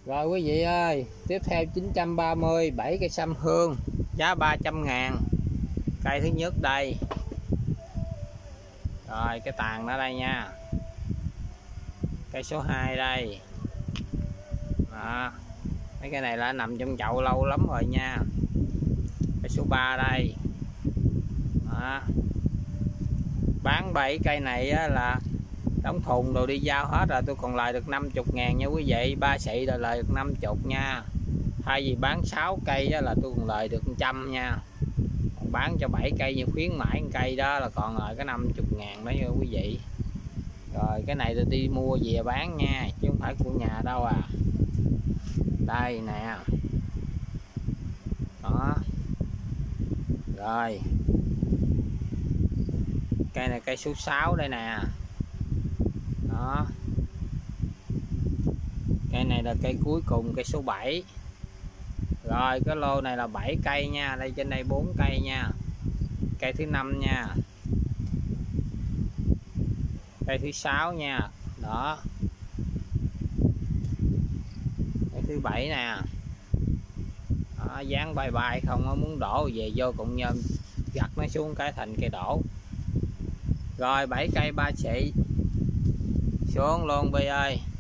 Rồi quý vị ơi, tiếp theo 930 7 cây sâm hương, giá 300.000. Cây thứ nhất đây. Rồi cái tàn ở đây nha. Cây số 2 đây. Đó. Mấy cái này là nằm trong chậu lâu lắm rồi nha. Cây số 3 đây. Đó. Bán 7 cây này á, là đóng thùng đồ đi giao hết rồi, tôi còn lời được 50.000 nha quý vị. 3 xị là lời được 50 nha. Thay vì bán 6 cây á, là tôi còn lời được 100 nha. Còn bán cho 7 cây như khuyến mãi một cây đó là còn lời có 50.000 đó nha quý vị. Rồi cái này tôi đi mua về bán nha, chứ không phải của nhà đâu à. Đây nè. Đó. Rồi cây này cây số 6 đây nè. Đó. Cây này là cây cuối cùng, cây số 7. Rồi cái lô này là 7 cây nha. Đây trên đây 4 cây nha. Cây thứ 5 nha. Cây thứ 6 nha. Đó. Cây thứ 7 nè. Đó, dán bay bay không có muốn đổ về vô cũng nhôm gặt nó xuống cái thành cây đổ. Rồi 7 cây 3 xị xuống luôn Bi ơi.